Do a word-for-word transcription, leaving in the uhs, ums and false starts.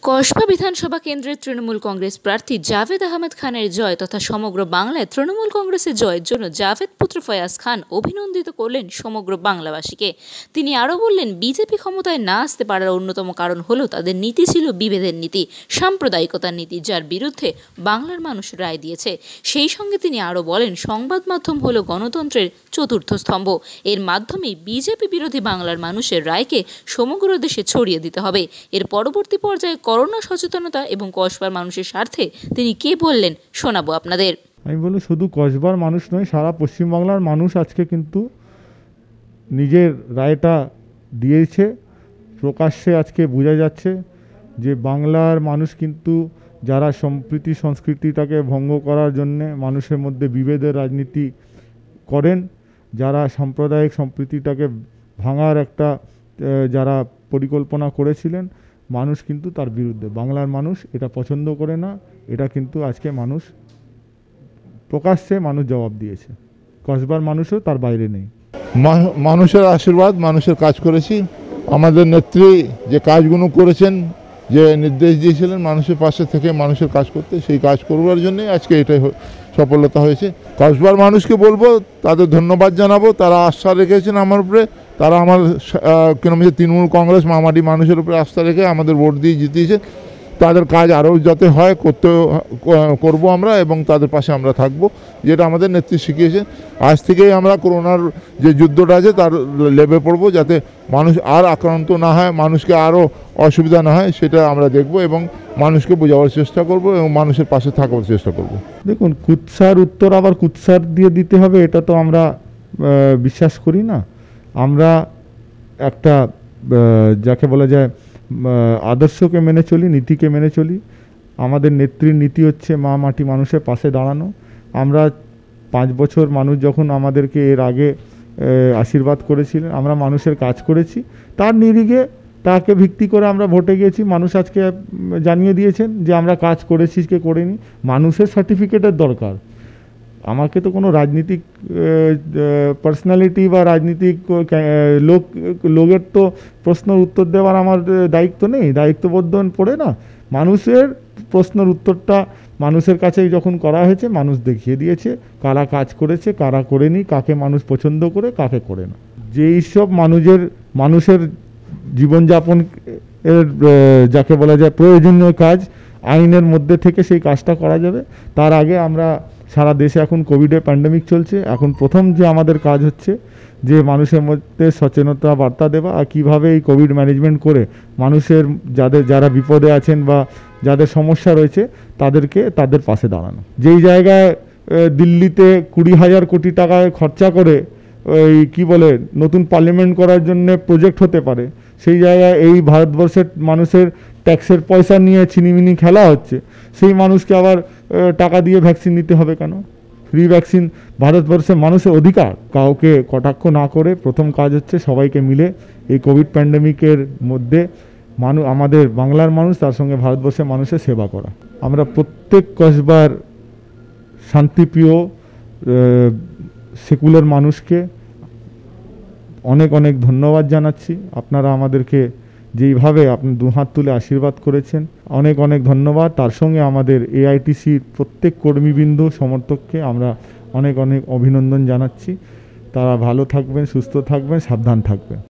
কসবা বিধানসভা কেন্দ্রের তৃণমূল কংগ্রেস প্রার্থী জাভেদ আহমেদ খানের জয় তথা সমগ্র বাংলায় তৃণমূল কংগ্রেসের জয়ের জন্য জাভেদ পুত্র ফয়াজ খান অভিনন্দিত করলেন সমগ্র বাংলাবাসীকে। তিনি আরও বললেন, বিজেপি ক্ষমতায় না আসতে পারার অন্যতম কারণ হলো তাদের নীতি ছিল বিভেদের নীতি, সাম্প্রদায়িকতার নীতি, যার বিরুদ্ধে বাংলার মানুষ রায় দিয়েছে। সেই সঙ্গে তিনি আরও বলেন, সংবাদ মাধ্যম হলো গণতন্ত্রের চতুর্থ স্তম্ভ। এর মাধ্যমে বিজেপি বিরোধী বাংলার মানুষের রায়কে সমগ্র দেশে ছড়িয়ে দিতে হবে। এর পরবর্তী পর্যায়ে করোনা সচেতনতা এবং কসবার মানুষের স্বার্থে তিনি কে বললেন শোনাবো আপনাদের। আমি বলি, শুধু কসবার মানুষ নয়, সারা পশ্চিমবাংলার মানুষ আজকে কিন্তু নিজের রায়টা দিয়েছে। প্রকাশ্যে আজকে বোঝা যাচ্ছে যে বাংলার মানুষ কিন্তু যারা সম্প্রীতি সংস্কৃতিটাকে ভঙ্গ করার জন্যে মানুষের মধ্যে বিভেদের রাজনীতি করেন, যারা সাম্প্রদায়িক সম্প্রীতিটাকে ভাঙার একটা যারা পরিকল্পনা করেছিলেন, মানুষ কিন্তু তার বিরুদ্ধে। বাংলার মানুষ এটা পছন্দ করে না। এটা কিন্তু আজকে মানুষ প্রকাশ্যে মানুষ জবাব দিয়েছে। কসবার মানুষও তার বাইরে নেই। মানুষের আশীর্বাদ, মানুষের কাজ করেছি। আমাদের নেত্রী যে কাজগুলো করেছেন, যে নির্দেশ দিয়েছিলেন মানুষের পাশে থেকে মানুষের কাজ করতে, সেই কাজ করবার জন্যই আজকে এটাই সফলতা হয়েছে। কসবার মানুষকে বলবো, তাদের ধন্যবাদ জানাবো। তারা আস্থা রেখেছেন আমার উপরে। তারা আমার কেন তৃণমূল কংগ্রেস মামাটি মানুষের উপরে আস্থা রেখে আমাদের ভোট দিয়ে জিতিয়েছে। তাদের কাজ আরও যাতে হয় করতে করবো আমরা, এবং তাদের পাশে আমরা থাকবো, যেটা আমাদের নেত্রী শিখিয়েছেন। আজ থেকেই আমরা করোনার যে যুদ্ধটা আছে তার লেবে পড়বো, যাতে মানুষ আর আক্রান্ত না হয়, মানুষকে আরও অসুবিধা না হয়, সেটা আমরা দেখব এবং মানুষকে বোঝাবার চেষ্টা করব এবং মানুষের পাশে থাকার চেষ্টা করব। দেখুন, কুৎসার উত্তর আবার কুৎসার দিয়ে দিতে হবে, এটা তো আমরা বিশ্বাস করি না। আমরা একটা যাকে বলা যায় আদর্শকে মেনে চলি, নীতিকে মেনে চলি। আমাদের নেত্রীর নীতি হচ্ছে মা মাটি মানুষের পাশে দাঁড়ানো। আমরা পাঁচ বছর মানুষ যখন আমাদেরকে এর আগে আশীর্বাদ করেছিলেন, আমরা মানুষের কাজ করেছি। তার নিরিখে তাকে ভিত্তি করে আমরা ভোটে গিয়েছি। মানুষ আজকে জানিয়ে দিয়েছেন যে আমরা কাজ করেছি কে করিনি। মানুষের সার্টিফিকেটের দরকার। আমাকে তো কোনো রাজনীতিক পার্সোনালিটি বা রাজনীতিক লোক লোকের তো প্রশ্নের উত্তর দেওয়ার আমার দায়িত্ব নেই, দায়িত্ববোধ পড়ে না। মানুষের প্রশ্নের উত্তরটা মানুষের কাছে যখন করা হয়েছে, মানুষ দেখিয়ে দিয়েছে কারা কাজ করেছে, কারা করেনি, কাকে মানুষ পছন্দ করে, কাকে করে না। যেই সব মানুষের মানুষের জীবনযাপন এর যাকে বলা যায় প্রয়োজনীয় কাজ, আইনের মধ্যে থেকে সেই কাজটা করা যাবে। তার আগে আমরা সারা দেশে এখন কোভিডের প্যান্ডেমিক চলছে। এখন প্রথম যে আমাদের কাজ হচ্ছে যে মানুষের মধ্যে সচেতনতা বার্তা দেওয়া, আর কীভাবে এই কোভিড ম্যানেজমেন্ট করে মানুষের যাদের যারা বিপদে আছেন বা যাদের সমস্যা রয়েছে তাদেরকে তাদের পাশে দাঁড়ানো। যেই জায়গায় দিল্লিতে কুড়ি হাজার কোটি টাকায় খরচা করে ওই কী বলে নতুন পার্লামেন্ট করার জন্য প্রজেক্ট হতে পারে, সেই জায়গায় এই ভারতবর্ষের মানুষের ট্যাক্সের পয়সা নিয়ে ছিনিমিনি খেলা হচ্ছে। সেই মানুষকে আবার টাকা দিয়ে ভ্যাকসিন নিতে হবে কেন? ফ্রি ভ্যাকসিন ভারতবর্ষের মানুষের অধিকার। কাউকে কটাক্ষ না করে প্রথম কাজ হচ্ছে সবাইকে মিলে এই কোভিড প্যান্ডেমিকের মধ্যে মানুষ, আমাদের বাংলার মানুষ, তার সঙ্গে ভারতবর্ষের মানুষের সেবা করা। আমরা প্রত্যেক কসবার শান্তিপ্রিয় সেকুলার মানুষকে অনেক অনেক ধন্যবাদ জানাচ্ছি। আপনারা আমাদেরকে যেইভাবে আপনি দুহাত তুলে আশীর্বাদ করেছেন, অনেক অনেক ধন্যবাদ। তার সঙ্গে আমাদের এআইটিসির প্রত্যেক কর্মীবৃন্দ সমর্থককে আমরা অনেক অনেক অভিনন্দন জানাচ্ছি। তারা ভালো থাকবেন, সুস্থ থাকবেন, সাবধান থাকবেন।